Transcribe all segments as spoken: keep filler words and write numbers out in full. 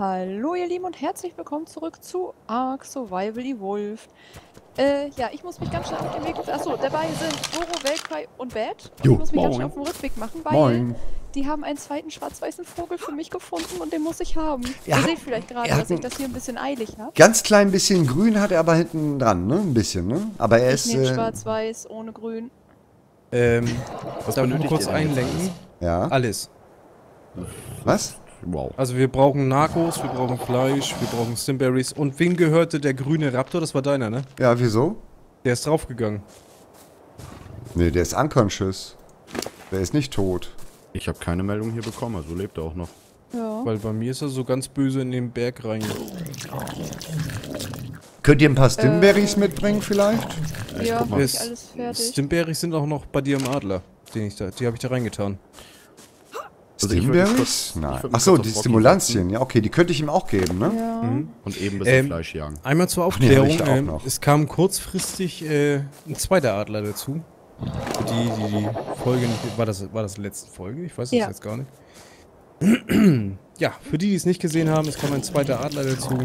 Hallo ihr Lieben und herzlich willkommen zurück zu Ark Survival Evolved. Äh, ja, ich muss mich ganz schnell auf den Weg... Achso, dabei sind Doro, Weltcry und Bad. Und Jo, ich muss mich moin. ganz schnell auf den Rückweg machen, weil Moin. die haben einen zweiten schwarz-weißen Vogel für mich gefunden und den muss ich haben. Er Ihr hat- seht vielleicht gerade, er hat dass ich ein- das hier ein bisschen eilig habe. Ganz klein bisschen grün hat er aber hinten dran, ne? Ein bisschen, ne? Aber er Ich ist. nehme Äh, schwarz-weiß ohne grün. Ähm, Was darf ich mal benötigt kurz ihr denn jetzt einlenken? ja. Alles. Was? Wow. Also wir brauchen Narcos, wir brauchen Fleisch, wir brauchen Stimberries. Und wem gehörte der grüne Raptor? Das war deiner, ne? Ja, wieso? Der ist draufgegangen. Ne, der ist unconscious. Der ist nicht tot. Ich habe keine Meldung hier bekommen, also lebt er auch noch. Ja. Weil bei mir ist er so ganz böse in den Berg rein. Könnt ihr ein paar Stimberries mitbringen vielleicht? Ja, guck mal. hab ich alles fertig. Stimberries sind auch noch bei dir im Adler. Den ich da, die habe ich da reingetan. Also ich würd mich Stimberries? kurz- ich Nein. würd mich Achso, kurz auf die Rocky Stimulantien. Ja, okay, die könnte ich ihm auch geben, ne? Ja. Und eben bis Ähm, auf Fleisch jagen. Einmal zur nee, Aufklärung. hab ich da auch ähm, noch. es kam kurzfristig äh, ein zweiter Adler dazu. Für die, die die Folge nicht... War das, war das die letzte Folge? Ich weiß es Ja. jetzt gar nicht. Ja, für die, die es nicht gesehen haben, es kam ein zweiter Adler dazu.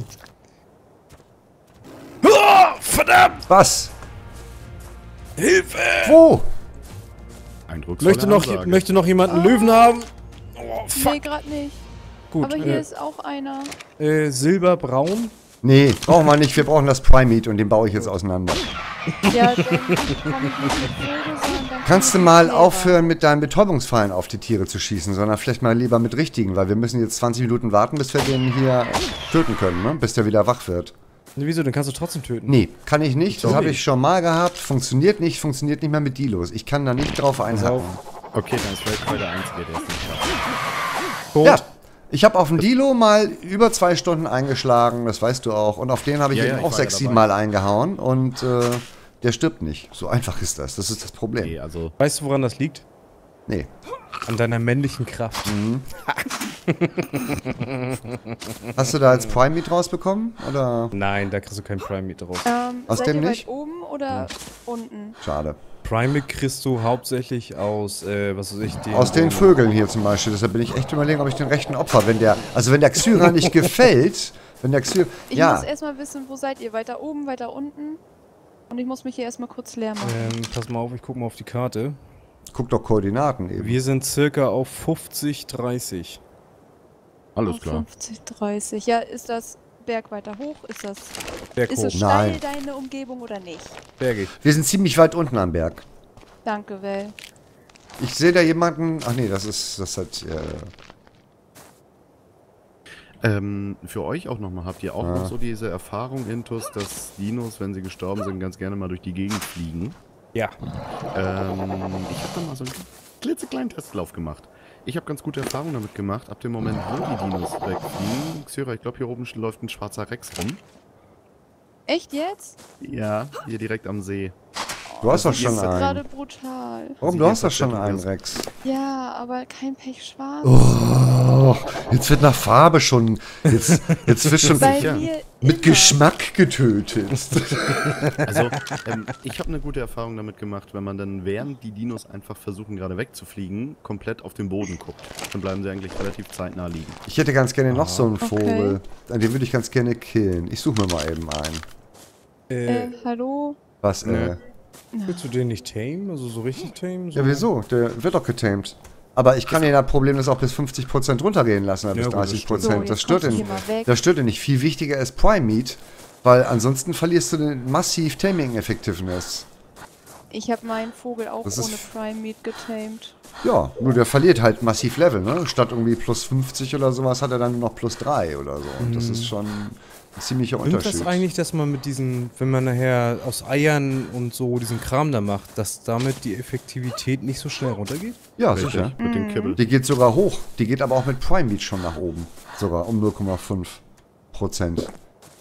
Oh, verdammt! Was? Hilfe! Wo? Eindrucksvolle Möchte noch, Ansage. möchte noch jemand einen Löwen haben? Oh, fuck. Nee, gerade nicht. Gut, Aber hier äh, ist auch einer. äh, silberbraun. Nee, brauchen wir nicht. Wir brauchen das Prime-Meat und den baue ich jetzt auseinander. Ja, dann kann ich nicht mit Vögel, sondern dann Kannst du kann ich mal mit aufhören, mit deinen Betäubungsfallen auf die Tiere zu schießen, sondern vielleicht mal lieber mit richtigen, weil wir müssen jetzt zwanzig Minuten warten, bis wir den hier töten können, ne? Bis der wieder wach wird. Ne, wieso? Den kannst du trotzdem töten. Nee, kann ich nicht. Das Sorry. habe ich schon mal gehabt. Funktioniert nicht, funktioniert nicht mehr mit Dilos. Ich kann da nicht drauf einhaken. Okay, dann ist vielleicht der Einzige, der es nicht schafft. Tot. Ja, ich habe auf den Dilo mal über zwei Stunden eingeschlagen, das weißt du auch. Und auf den habe ich Ja, eben ja, ich auch war sechs, ja sieben dabei. Mal eingehauen. Und äh, der stirbt nicht. So einfach ist das. Das ist das Problem. Nee, also Weißt du, woran das liegt? Nee. An deiner männlichen Kraft. Hast du da jetzt Prime Meat rausbekommen? Oder? Nein, da kriegst du kein Prime Meat drauf. Ähm, Aus seid dem ihr nicht? weit oben oder unten? Schade. Prime Meat kriegst du hauptsächlich aus, äh, was weiß ich, den, Aus den Vögeln hier zum Beispiel. Deshalb bin ich echt überlegen, ob ich den rechten Opfer, wenn der, also wenn der Xyra nicht gefällt, wenn der Xyra, Ich ja, muss erstmal wissen, wo seid ihr? Weiter oben, weiter unten? Und ich muss mich hier erstmal kurz leer machen. Ähm, pass mal auf, ich guck mal auf die Karte. guck doch Koordinaten eben. Wir sind circa auf fünfzig, dreißig. alles Auf klar. fünfzig, dreißig. Ja, ist das Berg weiter hoch? Ist das, Berg ist hoch. es steil, Nein. deine Umgebung oder nicht? Bergig. Wir sind ziemlich weit unten am Berg. Danke, Well. Ich sehe da jemanden, ach nee, das ist, das hat, äh, Ähm, für euch auch nochmal, habt ihr auch Ja. noch so diese Erfahrung, Intus, dass Dinos, wenn sie gestorben sind, ganz gerne mal durch die Gegend fliegen? Ja. Ähm, ich habe da mal so einen klitzekleinen Testlauf gemacht. Ich habe ganz gute Erfahrungen damit gemacht. Ab dem Moment, wo die Dinos wegfliegen, Xyra, ich glaube, hier oben läuft ein schwarzer Rex rum. Echt jetzt? Ja, hier direkt am See. du hast doch ist schon jetzt Gerade einen. brutal. Warum, Sie du gehen hast doch schon verstecken, einen, das- Rex. Ja, aber kein Pech schwarz. Oh, jetzt wird nach Farbe schon, jetzt, jetzt wird schon Bei sicher. mir mit immer. Geschmack getötet. Also, ähm, ich habe eine gute Erfahrung damit gemacht, wenn man dann, während die Dinos einfach versuchen, gerade wegzufliegen, komplett auf den Boden guckt. Dann bleiben sie eigentlich relativ zeitnah liegen. Ich hätte ganz gerne noch so einen Okay. Vogel. Den würde ich ganz gerne killen. Ich suche mir mal eben einen. Äh, Äh, hallo? Was, Nö. äh? willst du den nicht tame? Also so richtig tame? So? Ja, wieso? Der wird doch getamed. Aber ich kann ihn ja problemlos auch bis fünfzig Prozent runtergehen lassen, oder bis Ja, gut, das dreißig stimmt. So, Prozent. jetzt das stört kommst du ihn. hier mal weg. Das stört ihn nicht. Viel wichtiger ist Prime Meat, weil ansonsten verlierst du den massiv Taming Effectiveness. Ich habe meinen Vogel auch Das ist- ohne Prime Meat getamed. Ja, nur der verliert halt massiv Level, ne? Statt irgendwie plus fünfzig oder sowas hat er dann noch plus drei oder so. Und das ist schon ein ziemlicher Stimmt Unterschied. das eigentlich, dass man mit diesen, wenn man nachher aus Eiern und so diesen Kram da macht, dass damit die Effektivität nicht so schnell runtergeht? Ja, Richtig, sicher. mit dem Kibbel. Die geht sogar hoch. Die geht aber auch mit Prime Meat schon nach oben. Sogar um null Komma fünf Prozent.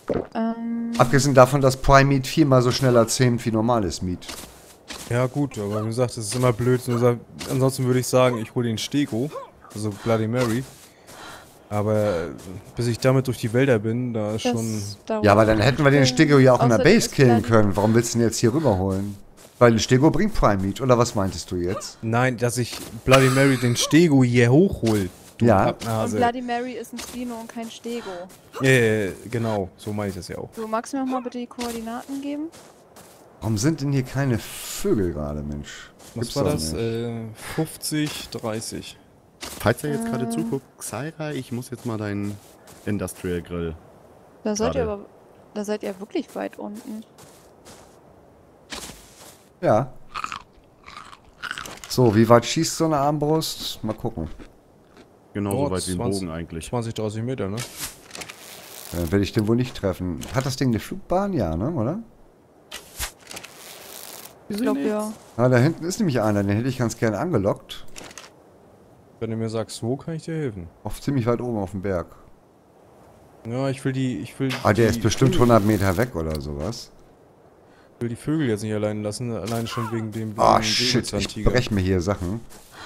Ähm, Abgesehen davon, dass Prime Meat viermal so schneller zähmt wie normales Meat. Ja gut, aber wie gesagt, das ist immer blöd. Also, ansonsten würde ich sagen, ich hole den Stego, also Bloody Mary. Aber äh, bis ich damit durch die Wälder bin, da ist das schon... dauert Ja, aber dann hätten wir den Stego ja auch in der Außerdem Base ist killen Bloody- können. Warum willst du ihn jetzt hier rüberholen? Weil ein Stego bringt Prime Meat, oder was meintest du jetzt? Nein, dass ich Bloody Mary den Stego hier hochhol. du Ja. Und Pappnase. Bloody Mary ist ein Dino und kein Stego. Äh, genau, so meine ich das ja auch. Du magst mir noch mal bitte die Koordinaten geben? Warum sind denn hier keine Vögel gerade, Mensch? Was Gibt's war doch das? nicht. Äh, fünfzig, dreißig. Falls er jetzt gerade Äh. zuguckt, Xaira, ich muss jetzt mal deinen Industrial Grill. Da seid ihr Gerade. aber. Da seid ihr wirklich weit unten. Ja. So, wie weit schießt so eine Armbrust? Mal gucken. Genauso Oh, weit wie ein zwanzig Bogen eigentlich. zwanzig, dreißig Meter, ne? Dann werde ich den wohl nicht treffen. Hat das Ding eine Flugbahn? Ja, ne? Oder? Ich glaube ja. Ah, da hinten ist nämlich einer, den hätte ich ganz gerne angelockt. Wenn du mir sagst, wo, kann ich dir helfen. Auf ziemlich weit oben auf dem Berg. Ja, ich will die, ich will Ah, der die ist bestimmt Vögel, hundert Meter weg oder sowas. ich will die Vögel jetzt nicht allein lassen, allein schon wegen dem wegen Ah, dem shit, ich Säbelzahntiger. brech mir hier Sachen.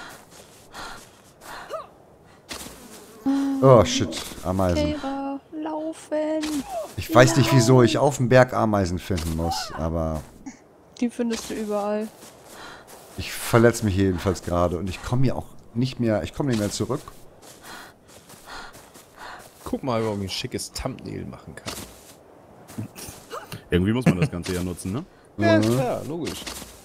Oh, shit, Ameisen. Keira, laufen! Ich weiß nicht, wieso ich auf dem Berg Ameisen finden muss, aber Die findest du überall. ich verletze mich jedenfalls gerade und ich komme hier auch nicht mehr, ich komme nicht mehr zurück. Guck mal, ob ich ein schickes Thumbnail machen kann. Irgendwie muss man das Ganze ja nutzen, ne? Ja, Mhm. klar, logisch.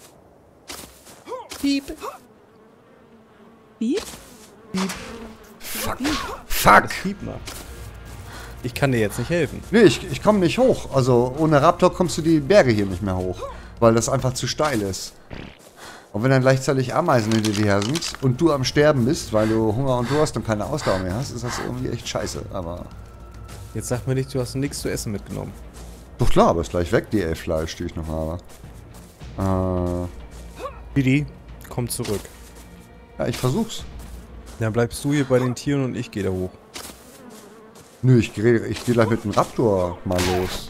Piep. Piep? Fuck. Fuck! Das Piep macht. Ich kann dir jetzt nicht helfen. Nee, ich, ich komme nicht hoch. Also ohne Raptor kommst du die Berge hier nicht mehr hoch. Weil das einfach zu steil ist. Und wenn dann gleichzeitig Ameisen hinter dir her sind und du am Sterben bist, weil du Hunger und Durst und keine Ausdauer mehr hast, ist das irgendwie echt scheiße. Aber Jetzt sag mir nicht, du hast nichts zu essen mitgenommen. doch klar, aber ist gleich weg, die elf Fleisch, die ich noch habe. Äh, Didi, komm zurück. ja, ich versuch's. Dann bleibst du hier bei den Tieren und ich gehe da hoch. Nö, ich gehe ich geh gleich mit dem Raptor mal los.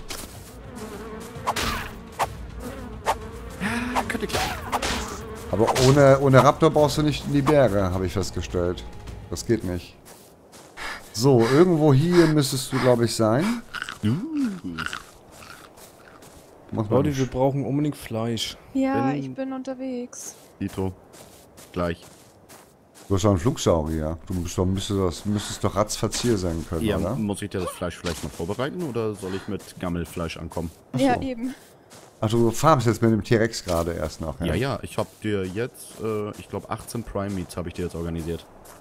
Ah, könnte klappen. Aber ohne, ohne Raptor brauchst du nicht in die Berge, habe ich festgestellt. Das geht nicht. So, irgendwo hier müsstest du, glaube ich, sein. Uh, Muss man Leute, wir nicht. brauchen unbedingt Fleisch. Ja, Wenn- ich bin unterwegs. Dito. Gleich. Du bist doch ein Flugsaurier. Du bist doch, müsstest, das, müsstest doch ratzfatz hier sein können, Ja, oder? muss ich dir das Fleisch vielleicht mal vorbereiten oder soll ich mit Gammelfleisch ankommen? Ach Ja, so. eben. Ach, du farmst jetzt mit dem T-Rex gerade erst noch, Ja, ja, ich hab dir jetzt, äh, ich glaube achtzehn Prime Meats habe ich dir jetzt organisiert.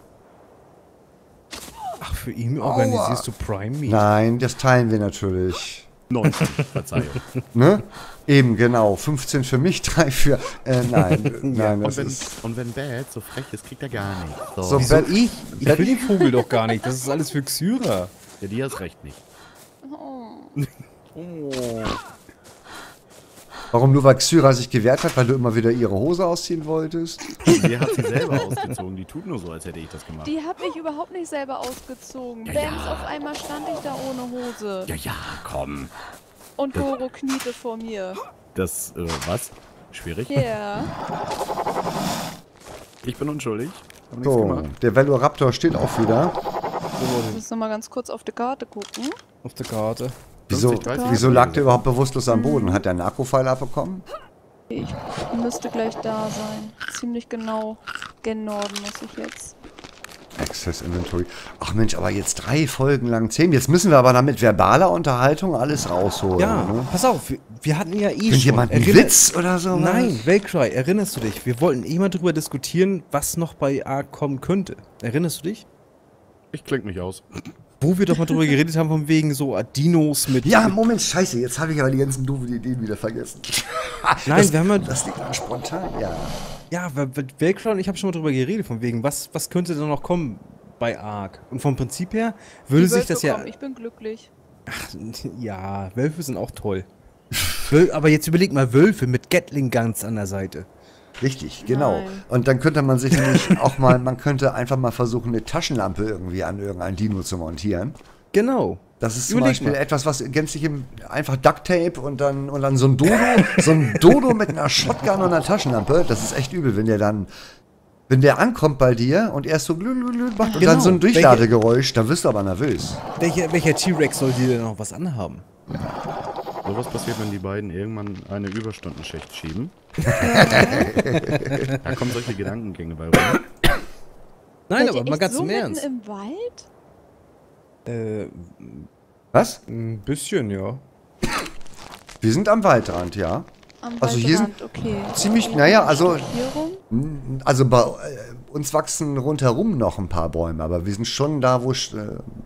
Ach, für ihn organisierst du Prime Meat? Nein, das teilen wir natürlich. neunzehn, Verzeihung. Ne? Eben, genau. fünfzehn für mich, drei für... Äh, nein, nein, Und das wenn, ist... und wenn Bad so frech ist, kriegt er gar nichts. So. So, Wieso Bett- ich? Ich will den Vogel doch gar nicht. Das ist alles für Xyra. Ja, die hast recht nicht. Oh. Oh. Warum nur, weil Xyra sich gewehrt hat, weil du immer wieder ihre Hose ausziehen wolltest? Die hat sie selber ausgezogen. Die tut nur so, als hätte ich das gemacht. Die hat mich überhaupt nicht selber ausgezogen. Ja, Bams, ja. auf einmal stand ich da ohne Hose. Ja, ja, komm. Und Goro kniete vor mir. Das, äh, was? Schwierig? Ja. Ich bin unschuldig. Hab nichts So, gemacht. der Velociraptor steht auch wieder. Ich muss noch mal ganz kurz auf die Karte gucken. Auf der Karte. Wieso, fünfzig, dreißig wieso lag der überhaupt bewusstlos am Boden? Hat er einen Akkupfeil abbekommen? Ich müsste gleich da sein. Ziemlich genau gen Norden muss ich jetzt. Access Inventory. Ach Mensch, aber jetzt drei Folgen lang zehn. Jetzt müssen wir aber dann mit verbaler Unterhaltung alles rausholen. Ja, Ne? pass auf, wir, wir hatten ja eh Findet schon... jemand einen Erinner- Witz oder so? Nein, Velcry, erinnerst du dich? Wir wollten eh mal drüber diskutieren, was noch bei Ark kommen könnte. Erinnerst du dich? Ich klingt mich aus. Wo wir doch mal drüber geredet haben, von wegen so Dinos mit... Ja, mit Moment, scheiße. Jetzt habe ich aber die ganzen doofen Ideen wieder vergessen. Nein, das, wir haben ja... Das liegt dann spontan, ja. Ja, Velcry und ich habe schon mal drüber geredet, von wegen, was, was könnte da noch kommen bei Ark? Und vom Prinzip her würde Die sich Wölfe das ja... kommen, ich bin glücklich. Ja, Wölfe sind auch toll. Wöl aber jetzt überleg mal, Wölfe mit Gatling Guns an der Seite. Richtig, genau. Nein. Und dann könnte man sich nämlich auch mal, man könnte einfach mal versuchen, eine Taschenlampe irgendwie an irgendein Dino zu montieren. Genau. Das ist zum Überleg Beispiel mal. etwas, was gänzlich im, einfach Duct Tape und dann, und dann so ein Dodo, so ein Dodo mit einer Shotgun und einer Taschenlampe. Das ist echt übel, wenn der dann, wenn der ankommt bei dir und erst so glü, glü, glü macht und Genau. dann so ein Durchladegeräusch, dann wirst du aber nervös. Welcher, welcher T-Rex soll dir denn noch was anhaben? So was passiert, wenn die beiden irgendwann eine Überstundenschicht schieben. Da kommen solche Gedankengänge bei rum. Nein, Seid ihr aber mal echt ganz so im mitten Ernst. im Wald? Äh, Was? ein bisschen, ja. Wir sind am Waldrand, ja. Am Also hier Waldrand, okay. ziemlich- Okay, naja, ein also- Stück hier rum. Also bei äh, uns wachsen rundherum noch ein paar Bäume, aber wir sind schon da, wo... Äh,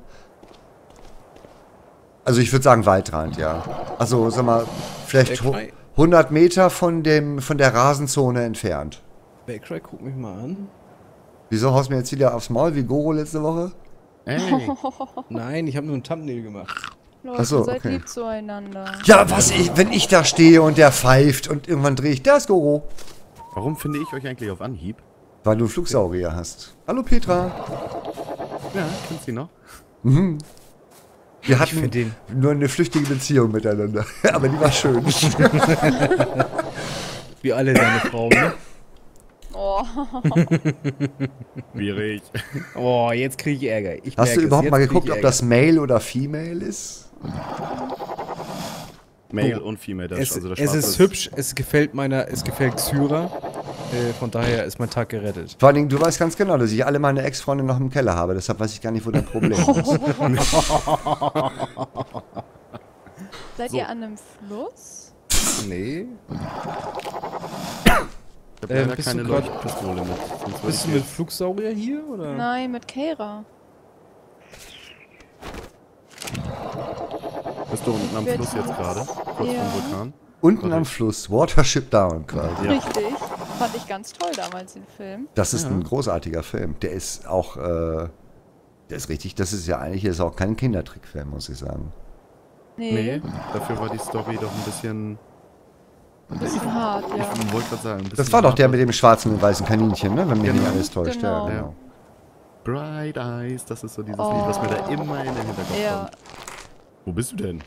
also ich würde sagen Waldrand, ja. Also sag mal, vielleicht hu- Backcry, hundert Meter von, dem, von der Rasenzone entfernt. Backcry, guck mich mal an. Wieso haust du mir jetzt wieder aufs Maul wie Goro letzte Woche? Ey, Nein, ich habe nur ein Thumbnail gemacht. Leute, Ach so, seid okay. lieb zueinander. Ja, was ich, wenn ich da stehe und der pfeift und irgendwann drehe ich, da ist Goro. warum finde ich euch eigentlich auf Anhieb? Weil du Flugsaurier hast. Hallo Petra. Ja, kennst du noch? Mhm. Wir hatten find den- nur eine flüchtige Beziehung miteinander. Aber die war schön. Wie alle deine Frauen, ne? Oh, Schwierig. Oh, jetzt kriege ich Ärger. Ich Hast merke du es, überhaupt jetzt mal krieg geguckt, ich ob Ärger. das Male oder Female ist? Male und Female, das Es, also das es Schwarze ist hübsch, es gefällt meiner, es gefällt Xyra. Äh, von daher ist mein Tag gerettet. Vor allen Dingen, du weißt ganz genau, dass ich alle meine Ex-Freunde noch im Keller habe. Deshalb weiß ich gar nicht, wo dein Problem ist. seid So. ihr an einem Fluss? Nee. Ich habe leider Ähm, bist du keine grad- Leuchtpistole mit. Sonst würde Bist du ich mit Flugsaurier hier, oder? Nein, mit Keira. jetzt- Bist du unten am Wird Fluss jetzt jetzt- gerade? Kurz ja. vom Vulkan? Unten am Fluss, Watership Down quasi. Ja. Richtig. Fand ich ganz toll damals den Film. Das ist Ja. ein großartiger Film. Der ist auch, äh, der ist richtig, das ist ja eigentlich ist auch kein Kindertrickfilm, muss ich sagen. Nee, Nee, dafür war die Story doch ein bisschen. ein bisschen hart, ja. Ich wollte gerade sagen. Ein Das bisschen war doch der hart. mit dem schwarzen und weißen Kaninchen, ne? Wenn mich Genau. nicht alles täuscht. Genau. Ja, genau. Bright Eyes, das ist so dieses Oh. Lied, was mir da immer in den Hinterkopf Ja, kommt. Wo bist du denn?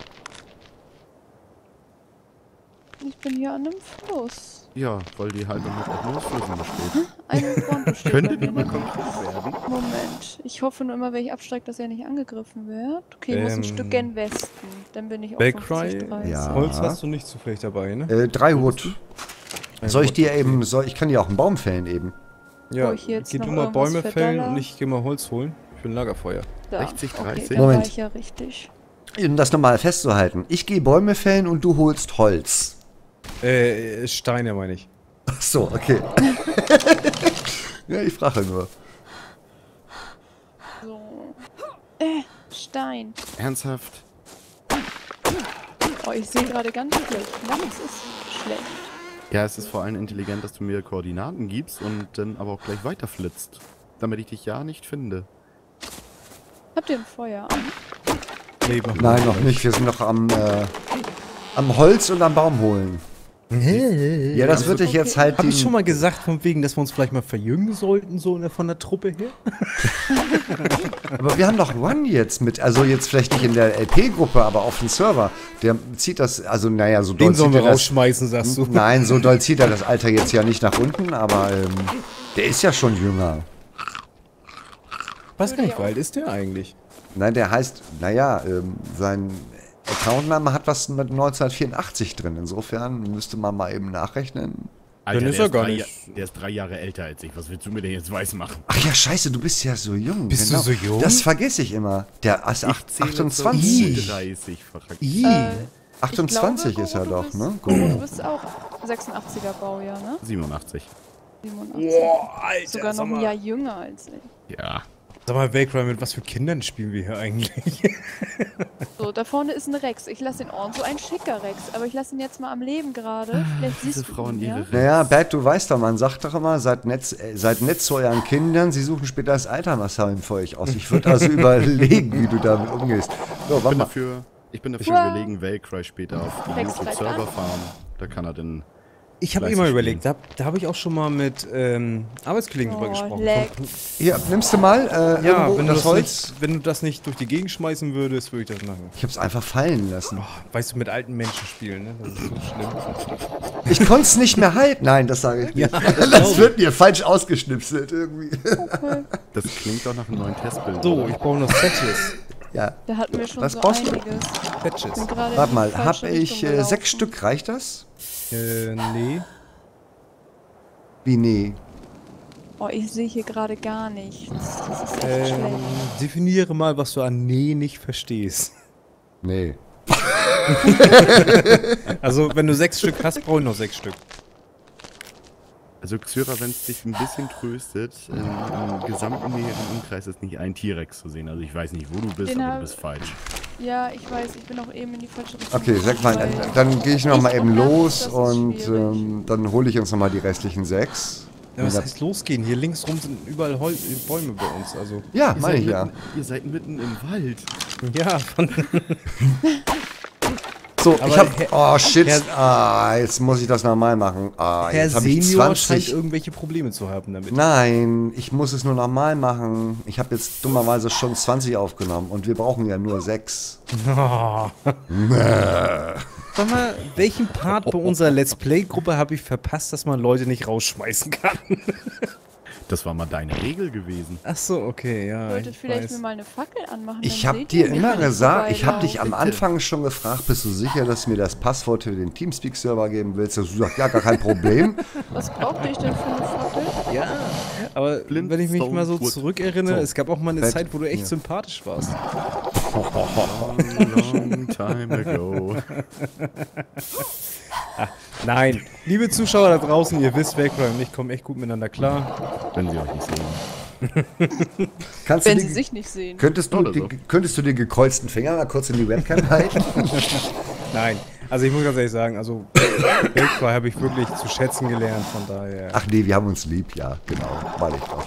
ich bin hier an einem Fluss. Ja, weil die halbe Nacht auch nur aus Flüssen besteht. Ein Front besteht Könnte bei die mir mal nämlich. konkret werden? Moment. Ich hoffe nur immer, wenn ich absteige, dass er nicht angegriffen wird. Okay, ich muss ein Ähm, Stück gen Westen. Dann bin ich auf Backcry? fünfzig, dreißig. Ja. Holz hast du nicht zufällig dabei, ne? Äh, drei Wood. Ein Soll ich Wood, dir okay. eben, soll, ich kann dir auch einen Baum fällen eben. Ja, Wo ich jetzt geh noch du mal irgendwas Bäume für fällen Dollar- und ich geh mal Holz holen. Ich bin Lagerfeuer. Da. sechzig, Okay, dreißig? dann Moment. war ich ja richtig. Um das nochmal festzuhalten. Ich gehe Bäume fällen und du holst Holz. Äh, Steine meine ich. Ach so, okay. Ja, ich frage nur. So. Äh, Stein. Ernsthaft? Oh, ich sehe gerade ganz schlecht. Das ist schlecht. Ja, es ist vor allem intelligent, dass du mir Koordinaten gibst und dann aber auch gleich weiterflitzt. Damit ich dich ja nicht finde. Habt ihr ein Feuer an? Nee, mach Nein, noch nicht. Wir sind noch am, äh, am Holz und am Baum holen. Ja, das wird dich jetzt halt... Hab ich den- schon mal gesagt, von wegen, dass wir uns vielleicht mal verjüngen sollten, so in der- von der Truppe her? Aber wir haben doch One jetzt mit, also jetzt vielleicht nicht in der L P-Gruppe, aber auf dem Server. Der zieht das, also naja, so doll Den sollen zieht wir er das... rausschmeißen, sagst du. Nein, so doll zieht er das Alter jetzt ja nicht nach unten, aber ähm, der ist ja schon jünger. Weiß gar nicht, wie alt ist der eigentlich? Nein, der heißt, naja, ähm, sein Accountname hat was mit neunzehnhundertvierundachtzig drin. Insofern müsste man mal eben nachrechnen. Dann ist er gar drei nicht. Ja- der ist drei Jahre älter als ich. Was willst du mir denn jetzt weismachen? Ach ja, scheiße, du bist ja so jung. Bist du so jung? Das vergesse ich immer. Der ist acht- Ich zähle achtundzwanzig. zur dreißig, verrückt. Ih. Äh, achtundzwanzig ich glaube, ist er Goro, doch, du ne? bist, Goro, du bist auch sechsundachtziger Baujahr, ne? siebenundachtzig. siebenundachtzig. Boah, Alter, Sogar noch sag ein mal. Jahr jünger als ich. Ja. Sag mal, Backcry, mit was für Kindern spielen wir hier eigentlich? So, da vorne ist ein Rex. Ich lasse ihn ordnen. So ein schicker Rex. Aber ich lasse ihn jetzt mal am Leben gerade. Vielleicht siehst Diese du Frauen, ihn, ja? ihre Naja, Bert, du weißt doch, man sagt doch immer, seid nett, äh, seid nett zu euren Kindern, sie suchen später das Altermassalm für euch aus. Ich würde also überlegen, wie du damit umgehst. So, Ich warte bin mal. dafür, ich bin dafür Wow. wir legen Valkyrie später auf die Rex greift YouTube-Server an. fahren. Da kann er dann... Ich habe Fleißig immer spielen. überlegt, da, da habe ich auch schon mal mit ähm, Arbeitskollegen drüber Oh, gesprochen. leck. Hier, nimmst du mal äh, Ja, irgendwo wenn du, das das Holz? nicht, wenn du das nicht durch die Gegend schmeißen würdest, würde ich das machen. Ich hab's einfach fallen lassen. Oh, weißt du, mit alten Menschen spielen, ne? Das ist so schlimm. Ich konnte es nicht mehr halten. Nein, das sage ich nicht. Das wird mir falsch ausgeschnipselt irgendwie. Okay. Das klingt doch nach einem neuen Testbild. So, oder? ich brauche noch Patches. Ja. Da hatten wir schon Was so brauchst du? einiges. Patches. Bin gerade in Warte die mal, falsche hab ich Richtung äh, gelaufen. sechs Stück? Reicht das? Äh, nee. Wie nee? Oh, ich sehe hier gerade gar nichts. Das ist echt Ähm, schlecht. definiere mal, was du an Nee nicht verstehst. Nee. Also, wenn du sechs Stück hast, brauche ich noch sechs Stück. Also Xyra, wenn es dich ein bisschen tröstet, im, im gesamten näheren Umkreis ist nicht ein T-Rex zu sehen. Also ich weiß nicht, wo du bist, Den aber hab- du bist falsch. Ja, ich weiß, ich bin auch eben in die falsche Richtung. Okay, sag mal, weil- dann gehe ich noch mal Ich eben merke, los das ist und schwierig. ähm, dann hole ich uns noch mal die restlichen sechs. Ja, was heißt losgehen? Hier links rum sind überall Hol Bäume bei uns, also. Ja, Ihr meine seid ich ja. mitten- Ihr seid mitten im Wald. Ja, von, So, Aber ich hab. Herr- Oh shit. Herr- Ah, jetzt muss ich das nochmal machen. Ah, Herr jetzt habe ich Senior scheint zwanzig. irgendwelche Probleme zu haben damit. Nein, ich muss es nur nochmal machen. Ich habe jetzt dummerweise schon zwanzig aufgenommen und wir brauchen ja nur sechs. Oh. Sag mal, welchen Part bei unserer Let's Play-Gruppe habe ich verpasst, dass man Leute nicht rausschmeißen kann? Das war mal deine Regel gewesen. Ach so, okay, ja. Ich wollte ich vielleicht weiß. mir mal eine Fackel anmachen. Ich dann habe seht dir ihr mich, immer wenn ich gesagt, ich habe vorbeilaufe. dich am Anfang schon gefragt, bist du sicher, dass du mir das Passwort für den Teamspeak-Server geben willst? Du sagst, ja, gar kein Problem. Was brauchte ich denn für eine Fackel? Ja, aber wenn ich mich mal so Flintstone zurückerinnere, So. es gab auch mal eine Bett. Zeit, wo du echt Ja. sympathisch warst. Long, long time ago. Nein, liebe Zuschauer da draußen, ihr wisst, Vector und ich kommen echt gut miteinander klar. Wenn sie euch nicht sehen. Kannst Wenn du sie die, sich nicht sehen. könntest, du Oder die, so. könntest du den gekreuzten Finger mal kurz in die Webcam halten? Nein, also ich muss ganz ehrlich sagen, also Vector habe ich wirklich zu schätzen gelernt, von daher. Ach nee, wir haben uns lieb, ja, genau. Weil ich doch.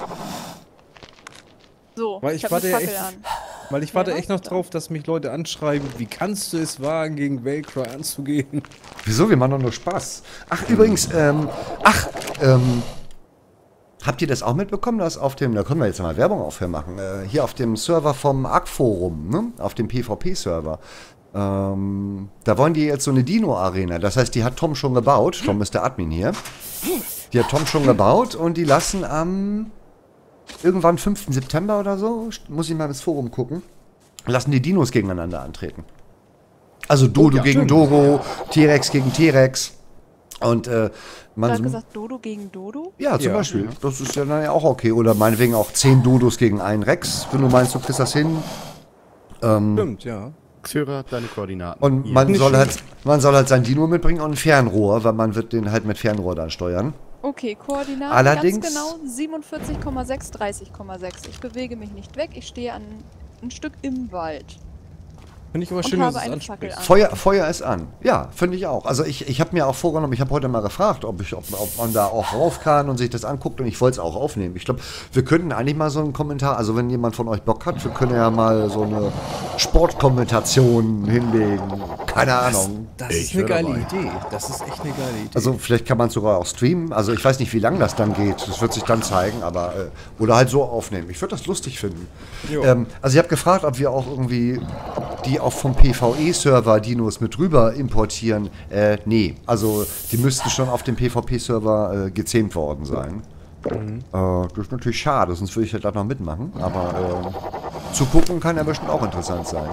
So, Weil ich, ich habe eine warte Fackel echt- an. Weil ich warte Ja, echt noch dann. drauf, dass mich Leute anschreiben, wie kannst du es wagen, gegen Velcro anzugehen? Wieso? Wir machen doch nur Spaß. Ach, übrigens, ähm, ach, ähm, habt ihr das auch mitbekommen, dass auf dem, da können wir jetzt mal Werbung aufhören machen, äh, hier auf dem Server vom A R K-Forum, ne, auf dem PvP-Server, ähm, da wollen die jetzt so eine Dino-Arena, das heißt, die hat Tom schon gebaut, Tom ist der Admin hier, die hat Tom schon gebaut und die lassen am, irgendwann fünften September oder so, muss ich mal ins Forum gucken, lassen die Dinos gegeneinander antreten. Also Dodo ja, gegen stimmt. Dodo, T-Rex gegen T-Rex. Und äh, Du man. hast gesagt, Dodo gegen Dodo? Ja, zum Ja. Beispiel. Das ist ja dann ja auch okay. Oder meinetwegen auch zehn Dodos gegen einen Rex, wenn du meinst, du kriegst das hin. Ähm, Stimmt, ja. Xyra, deine Koordinaten. und Hier. man soll halt, man soll halt sein Dino mitbringen und ein Fernrohr, weil man wird den halt mit Fernrohr dann steuern. Okay, Koordinaten Allerdings- ganz genau siebenundvierzig Komma sechs, dreißig Komma sechs. Ich bewege mich nicht weg, ich stehe an ein Stück im Wald. Finde ich aber Und schön, dass habe du es eine Fackel ansprichst. an. Feuer, Feuer ist an. Ja, finde ich auch. Also ich, ich habe mir auch vorgenommen, ich habe heute mal gefragt, ob, ich, ob, ob man da auch rauf kann und sich das anguckt und ich wollte es auch aufnehmen. Ich glaube, wir könnten eigentlich mal so einen Kommentar, also wenn jemand von euch Bock hat, wir können ja mal so eine Sportkommentation hinlegen. Keine Ahnung. Das Ich ist eine wär geile dabei. Idee. Das ist echt eine geile Idee. Also vielleicht kann man es sogar auch streamen. Also ich weiß nicht, wie lange das dann geht. Das wird sich dann zeigen, aber äh, oder halt so aufnehmen. Ich würde das lustig finden. Jo. Ähm, also ich habe gefragt, ob wir auch irgendwie die auch vom PvE-Server Dinos mit rüber importieren. Äh, nee. Also die müssten schon auf dem PvP-Server äh, gezähmt worden sein. Äh, das ist natürlich schade, sonst würde ich ja da noch mitmachen. Aber äh, zu gucken kann ja bestimmt auch interessant sein.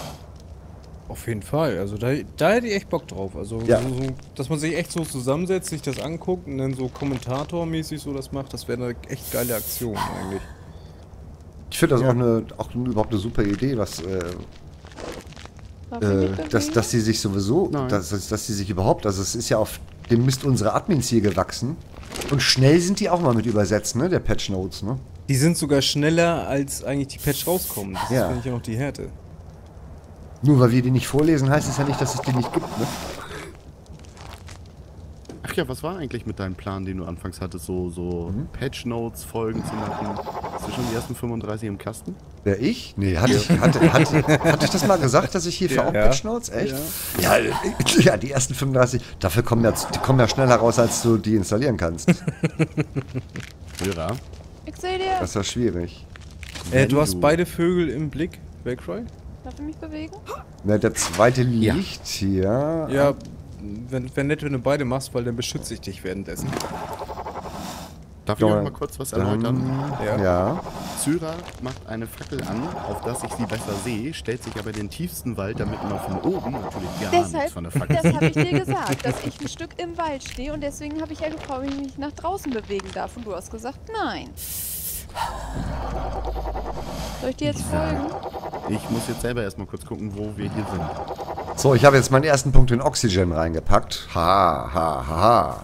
Auf jeden Fall. Also da, da hätte ich echt Bock drauf. Also, Ja. so, so, dass man sich echt so zusammensetzt, sich das anguckt und dann so kommentatormäßig so das macht, das wäre eine echt geile Aktion eigentlich. Ich finde das auch, eine, auch überhaupt eine super Idee, was äh, Darf ich mich Äh, bewegen? dass, dass die sich sowieso, Nein. dass, dass, dass die sich überhaupt, also es ist ja auf dem Mist unserer Admins hier gewachsen. Und schnell sind die auch mal mit übersetzt, ne, der Patch Notes, ne? Die sind sogar schneller, als eigentlich die Patch rauskommen. Das Ja. ist, finde ich, auch noch die Härte. Nur weil wir die nicht vorlesen, heißt es ja nicht, dass es die nicht gibt, ne? Ach ja, was war eigentlich mit deinem Plan, den du anfangs hattest, so, so Mhm. Patch-Notes, Folgen zu machen? Hast du schon die ersten fünfunddreißig im Kasten? Wer ich? Nee, hatte ich, hatte, hatte, hatte ich das mal gesagt, dass ich hier für Ja. auch Ja. Patch Notes? Echt? Ja. Ja, ja, die ersten fünfunddreißig, dafür kommen ja, die kommen ja schneller raus, als du die installieren kannst. Xyra? Ich sehe dir. Das ist ja schwierig. Äh, Wenn du hast du- beide Vögel im Blick, Velcroy? Darf ich mich bewegen? Na, der zweite Ja. liegt hier. Ja, wenn, wenn nett, wenn du beide machst, weil dann beschütze ich dich währenddessen. Darf ich Ja, noch mal kurz was erläutern? Dann, Ja. ja. Syra macht eine Fackel an, auf dass ich sie besser sehe, stellt sich aber in den tiefsten Wald, damit man von oben natürlich gar nichts Deshalb, von der Fackel das habe ich dir gesagt, dass ich ein Stück im Wald stehe und deswegen habe ich ja gefragt, ob ich mich nach draußen bewegen darf und du hast gesagt, nein. Soll ich dir jetzt folgen? Ich muss jetzt selber erstmal kurz gucken, wo wir hier sind. So, ich habe jetzt meinen ersten Punkt in Oxygen reingepackt. Ha, ha, ha, ha.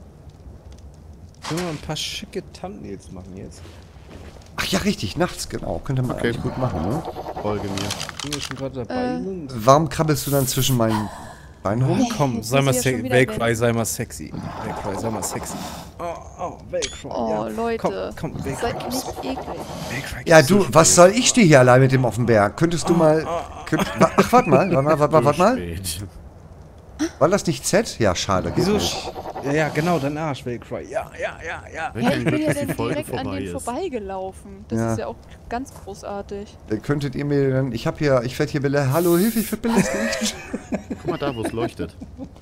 Können wir ein paar schicke Thumbnails machen jetzt? Ach ja, richtig, nachts, genau. Könnte man Okay. eigentlich gut machen, ne? Folge mir. Wenn wir schon gerade dabei Äh. sind. Warum krabbelst du dann zwischen meinen Beinen rum? Nee, Komm, jetzt sei muss mal ich ja schon sexy. wieder Velcry, rennen. sei mal sexy. Velcry, sei mal sexy. Oh, oh, Velcry. Oh, ja. Leute. Komm, komm, Velcry. Seid nicht eklig. Velcry, Ja, so du, was spät. soll ich dir hier allein mit dem auf dem Berg? Könntest du mal... Könnt, wa- ach, warte mal, warte mal, warte mal, warte mal. Spät. War das nicht Z? Ja, schade, geht Wieso? nicht. sch- Ja, ja, genau, dein Arsch, Velcry. Ja, ja, ja, ja. Wenn Hä, kein ich bin Glück, ja dass die dann Folge direkt an vorbei denen ist. vorbeigelaufen. Das Ja. ist ja auch ganz großartig. Dann könntet ihr mir dann... Ich hab hier... Ich werd hier belästigt. Hallo, Hilfe, ich werd belästigt. Guck mal da, wo es leuchtet.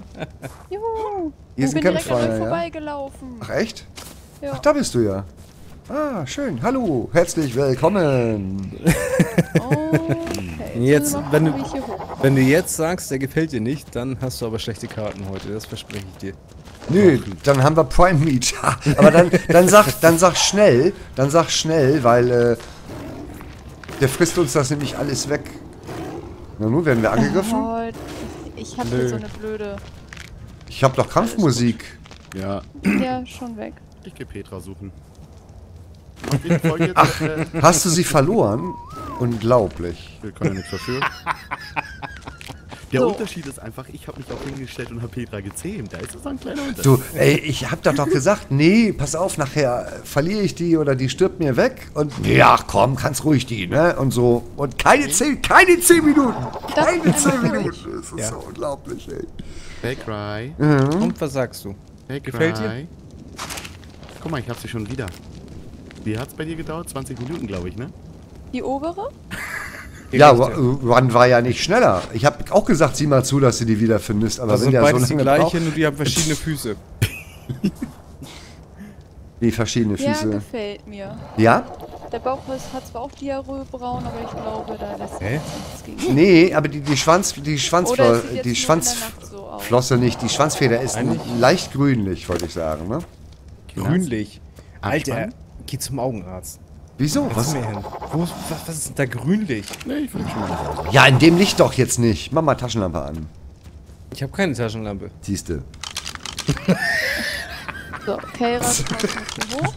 Juhu! Hier ich ist bin ein direkt an Campfire, euch ja? vorbeigelaufen. Ach, echt? Ja. Ach, da bist du ja. Ah, schön. Hallo, herzlich willkommen. Okay. Jetzt, müssen wir mal wenn gucken, du- wie ich hier hochkomme. Wenn du jetzt sagst, der gefällt dir nicht, dann hast du aber schlechte Karten heute, das verspreche ich dir. Nö, dann haben wir Prime Meat. Aber dann, dann, sag, dann sag schnell, dann sag schnell, weil äh, der frisst uns das nämlich alles weg. Na nun, werden wir angegriffen? Oh, ich hab Nö. hier so eine blöde... Ich hab doch Kampfmusik. Ja, Ja, schon weg. ich geh Petra suchen. Macht die Folge jetzt Ach. äh, Hast du sie verloren? Unglaublich. Wir können ja nichts dafür. Der So. Unterschied ist einfach, ich habe mich auch hingestellt und habe Petra gezähmt. Da ist es ein kleiner Unterschied. Du, ey, ich hab doch doch gesagt, nee, pass auf, nachher verliere ich die oder die stirbt mir weg. Und ja, komm, kannst ruhig die, ne? Und so. Und keine zehn, keine zehn Minuten. Darf ich Keine zehn einmal Minuten. durch? Das ist Ja. so unglaublich, ey. Hey Cry. Und was sagst du? Hey Gefällt Cry. dir? Guck mal, ich hab sie schon wieder. Wie hat's bei dir gedauert? zwanzig Minuten, glaube ich, ne? Die obere? Die Ja, rechte. Run war ja nicht schneller. Ich habe auch gesagt, sieh mal zu, dass du die wiederfindest. Aber Das wenn sind der so beides die lange gleichen, braucht, nur die haben verschiedene Füße. wie verschiedene Ja, Füße. gefällt mir. Ja? Der Bauch ist, hat zwar auch Diarrhoebraun, aber ich glaube, da lässt sich Hä? nichts gegen. Nee, aber die, die Schwanz, die Oder es Schwanzflosse, sieht jetzt die nur Schwanz, in der Nacht so aus. Flosse nicht, die Schwanzfeder ist Eigentlich- leicht grünlich, wollte ich sagen, ne? Grünlich. Alter, Abspann? geh zum Augenarzt. Wieso? Was Was? ist hin? Wo, was, was ist denn da grünlich? Nee, ich will schon wieder raus. Ja, in dem Licht doch jetzt nicht. Mach mal Taschenlampe an. Ich habe keine Taschenlampe. Siehste. So, Keira, du kommst hier hoch.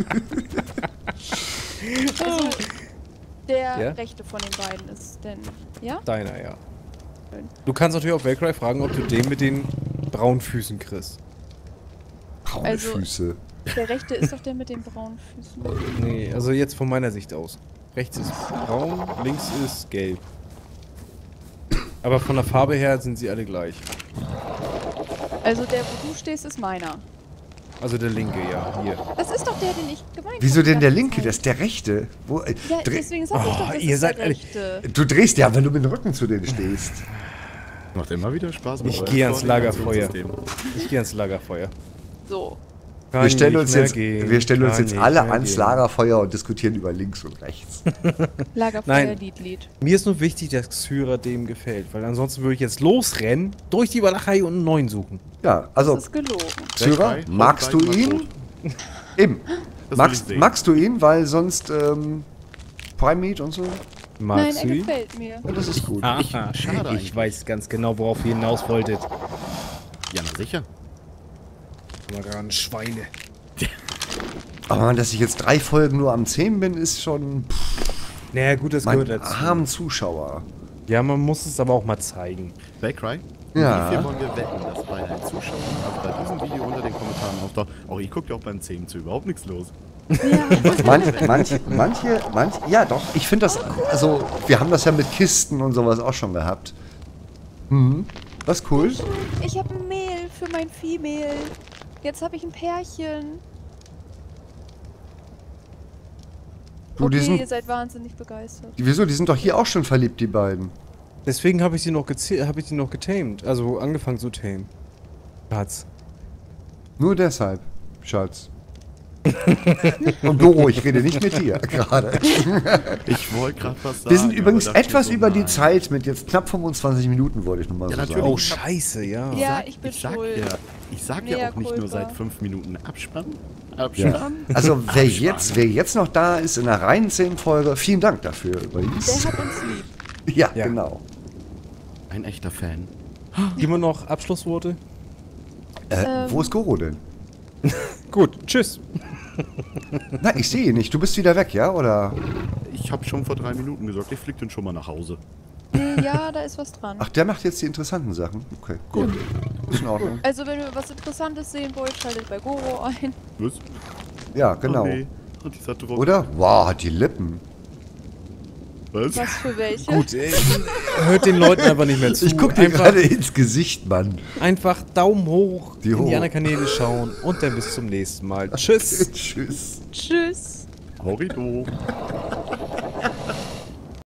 Also, der Ja? rechte von den beiden ist denn, ja? Deiner, ja. Du kannst natürlich auch Velcry fragen, ob du den mit den braunen Füßen kriegst. Braune Also- Füße. Der rechte ist doch der mit den braunen Füßen. Nee, also jetzt von meiner Sicht aus. Rechts ist braun, links ist gelb. Aber von der Farbe her sind sie alle gleich. Also der, wo du stehst, ist meiner. Also der linke, ja, hier. Das ist doch der, den ich gemeint Wieso hab denn die der ganze linke? Zeit. Das ist der rechte. Wo, äh, Ja, dreh, deswegen sag ich Oh, doch, das ihr ist seid der alle- rechte. du drehst ja, wenn du mit dem Rücken zu denen stehst. Macht immer wieder Spaß. mit Ich eurem geh ans Lagerfeuer. Koordinationssystem. Ich gehe ans Lagerfeuer. So. Kann Wir stellen nicht uns mehr jetzt, gehen, wir stellen uns kann jetzt nicht alle mehr ans gehen. Lagerfeuer und diskutieren über links und rechts. Lagerfeuer, Nein. Lied, Lied. Mir ist nur wichtig, dass Xyra dem gefällt, weil ansonsten würde ich jetzt losrennen, durch die Walachei und einen neuen suchen. Ja, also, Das ist gelogen. Xyra, Velcry, magst du Velcry, ihn? tot. Eben. Das will ich Magst, sehen. magst du ihn, weil sonst ähm, Prime Meat und so? Nein, Magst er du ihn? gefällt mir. Ja, das ist gut. Aha, schade ich eigentlich. weiß ganz genau, worauf ihr hinaus wolltet. Ja, na sicher. Mal gerade Schweine. Aber dass ich jetzt drei Folgen nur am Zähmen bin, ist schon pff, Naja, gut, das mein gehört dazu. armen Zuschauer. Ja, man muss es aber auch mal zeigen. Velcry? Ja. Wie viel wollen wir wetten, dass bei den Zuschauern, also bei diesem Video unter den Kommentaren auftaucht, oh, ich gucke ja auch beim Zähmen zu, überhaupt nichts los. Manch, manch, manche, manche, ja doch, ich finde das, also wir haben das ja mit Kisten und sowas auch schon gehabt. Mhm, das ist cool. Ich habe ein Mehl für mein Viehmehl. Jetzt habe ich ein Pärchen. Du, die Okay, sind, ihr seid wahnsinnig begeistert. die, wieso, die sind doch hier auch schon verliebt, die beiden. Deswegen habe ich sie noch geze- habe ich sie noch getamed, also angefangen zu tamen. Schatz. Nur deshalb, Schatz. Und Doro, ich rede nicht mit dir gerade. Ich wollte gerade was sagen. Wir sind übrigens aber dachte etwas mir so, über die nein. Zeit mit jetzt knapp fünfundzwanzig Minuten, wollte ich nochmal Ja, so natürlich. sagen. Oh, scheiße, ja. Ja, ich bin Ich sag schuld. ja, ich sag ja Mea auch nicht nur culpa. seit fünf Minuten Abspann. Ja. Abspann. Also wer Abspann. jetzt, wer jetzt noch da ist in der reinen Folge, vielen Dank dafür übrigens. Der hat uns lieb. Ja, Ja. genau. Ein echter Fan. Gib mir noch Abschlussworte. Äh, Ähm. Wo ist Goro denn? Gut, tschüss. Na, ich sehe ihn nicht. Du bist wieder weg, ja? Oder? Ich habe schon vor drei Minuten gesagt, ich flieg dann schon mal nach Hause. Nee, ja, da ist was dran. Ach, der macht jetzt die interessanten Sachen. Okay, gut. Ist in Ordnung. Also, wenn ihr was Interessantes sehen wollt, schaltet bei Goro ein. Was? Ja, genau. Oh, nee. Und dieser Druck. Oder? Wow, hat die Lippen. Was? Was für welche? Gut, ey, hört den Leuten einfach nicht mehr zu. Ich guck dir einfach, gerade ins Gesicht, Mann. einfach Daumen hoch, Die in hoch. die anderen Kanäle schauen und dann bis zum nächsten Mal. Tschüss. Tschüss. Tschüss. Horrido.